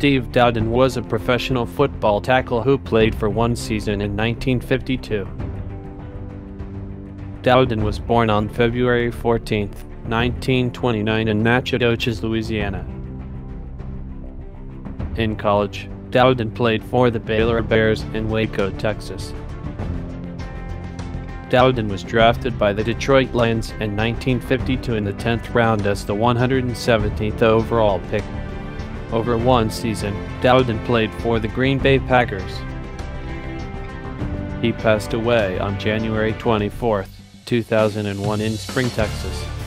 Steve Dowden was a professional football tackle who played for one season in 1952. Dowden was born on February 14, 1929 in Natchitoches, Louisiana. In college, Dowden played for the Baylor Bears in Waco, Texas. Dowden was drafted by the Detroit Lions in 1952 in the 10th round as the 117th overall pick. Over one season, Dowden played for the Green Bay Packers. He passed away on January 24, 2001 in Spring, Texas.